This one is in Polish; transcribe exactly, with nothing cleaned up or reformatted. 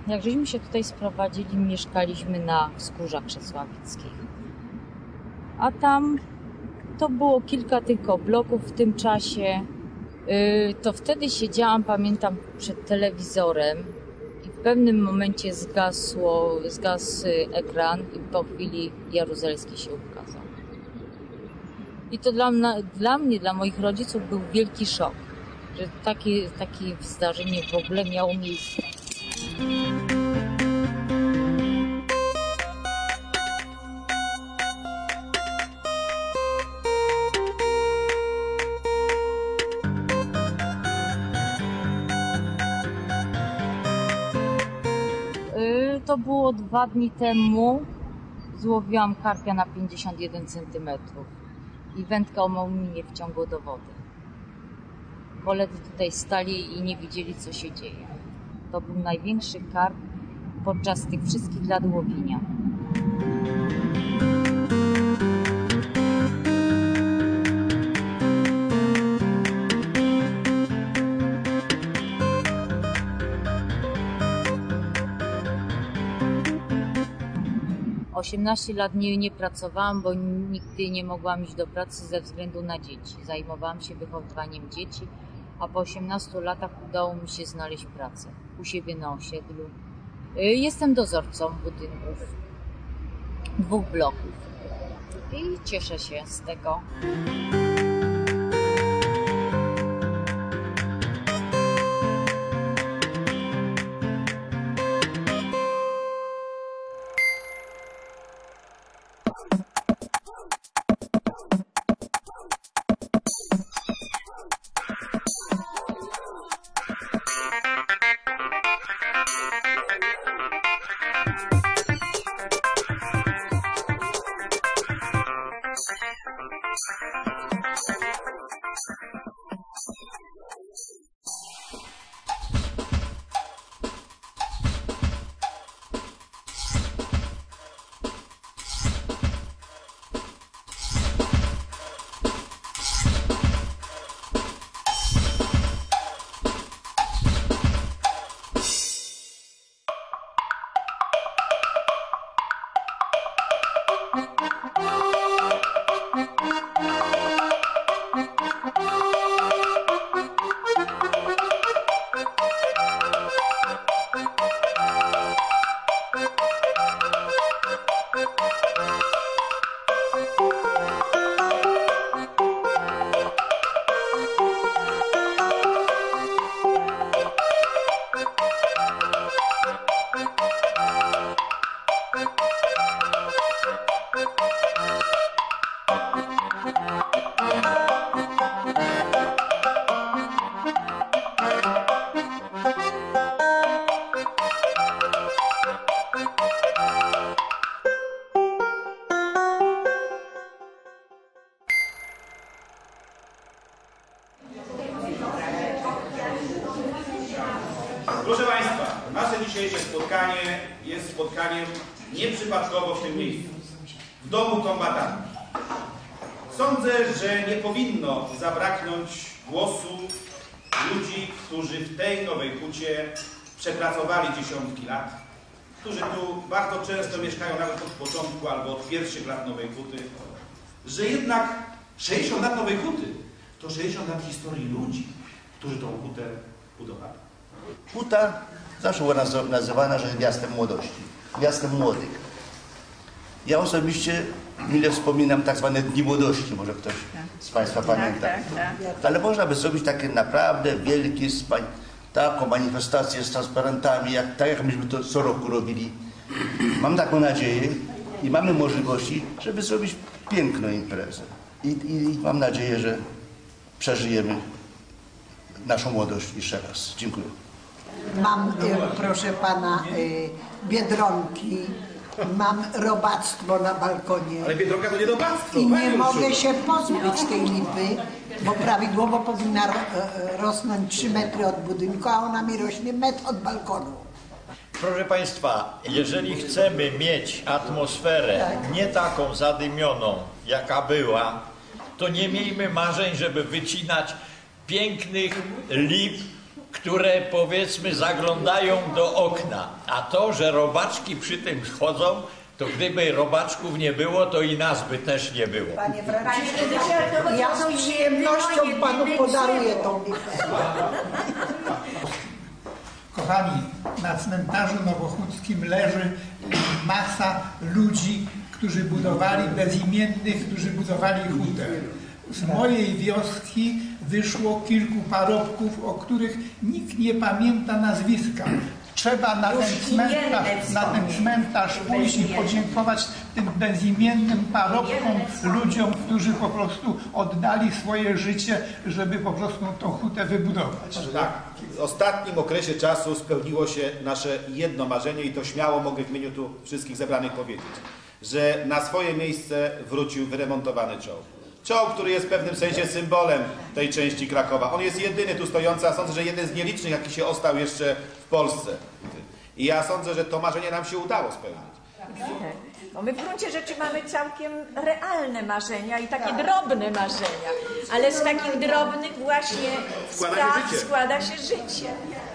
Jak żeśmy się tutaj sprowadzili, mieszkaliśmy na Wzgórzach Krzesławickich. A tam to było kilka tylko bloków w tym czasie. To wtedy siedziałam, pamiętam, przed telewizorem i w pewnym momencie zgasło, zgasł ekran i po chwili Jaruzelski się ukazał. I to dla, dla mnie, dla moich rodziców był wielki szok, że takie, takie zdarzenie w ogóle miało miejsce. To było dwa dni temu. Złowiłam karpia na pięćdziesiąt jeden centymetrów i wędka omał mnie wciągło do wody. Koledzy tutaj stali i nie widzieli, co się dzieje. To był największy karp podczas tych wszystkich lat łowienia. osiemnaście lat nie, nie pracowałam, bo nigdy nie mogłam iść do pracy ze względu na dzieci. Zajmowałam się wychowywaniem dzieci, a po osiemnastu latach udało mi się znaleźć pracę u siebie na osiedlu. Jestem dozorcą budynków, dwóch bloków i cieszę się z tego. Proszę Państwa, nasze dzisiejsze spotkanie jest spotkaniem nieprzypadkowo w tym miejscu, w domu kombatantów. Sądzę, że nie powinno zabraknąć głosu ludzi, którzy w tej Nowej Hucie przepracowali dziesiątki lat, którzy tu bardzo często mieszkają nawet od początku albo od pierwszych lat Nowej Huty, że jednak sześćdziesiąt lat Nowej Huty to sześćdziesiąt lat historii ludzi, którzy tą hutę budowali. Huta zawsze była nazywana, że miastem młodości, miastem młodych. Ja osobiście mile wspominam tak zwane Dni Młodości, może ktoś z Państwa pamięta. Tak, tak, tak. Ale można by zrobić takie naprawdę wielkie, taką manifestację z transparentami, jak, tak jak myśmy to co roku robili. Mam taką nadzieję i mamy możliwości, żeby zrobić piękną imprezę. I, i mam nadzieję, że przeżyjemy naszą młodość jeszcze raz. Dziękuję. Mam, proszę pana, biedronki, mam robactwo na balkonie. Ale Biedronka to nie robactwo. I nie mogę się pozbyć tej lipy, bo prawidłowo powinna rosnąć trzy metry od budynku, a ona mi rośnie metr od balkonu. Proszę Państwa, jeżeli chcemy mieć atmosferę Tak. nie taką zadymioną, jaka była, to nie miejmy marzeń, żeby wycinać pięknych lip które powiedzmy zaglądają do okna. A to, że robaczki przy tym chodzą, to gdyby robaczków nie było, to i nas by też nie było. Panie Franciszku, ja z przyjemnością panu podaruję tą lipę. Kochani, na cmentarzu nowochódzkim leży masa ludzi, którzy budowali bezimiennych, którzy budowali hutę. Z mojej wioski wyszło kilku parobków, o których nikt nie pamięta nazwiska. Trzeba na ten cmentarz, na ten cmentarz pójść i podziękować tym bezimiennym parobkom, ludziom, którzy po prostu oddali swoje życie, żeby po prostu tą hutę wybudować. Tak. W ostatnim okresie czasu spełniło się nasze jedno marzenie i to śmiało mogę w imieniu tu wszystkich zebranych powiedzieć, że na swoje miejsce wrócił wyremontowany czołg. Czołg, który jest w pewnym sensie symbolem tej części Krakowa. On jest jedyny tu stojący, a sądzę, że jeden z nielicznych, jaki się ostał jeszcze w Polsce. I ja sądzę, że to marzenie nam się udało spełnić. Bo my w gruncie rzeczy mamy całkiem realne marzenia i takie drobne marzenia, ale z takich drobnych właśnie Składa się spraw życie. składa się życie.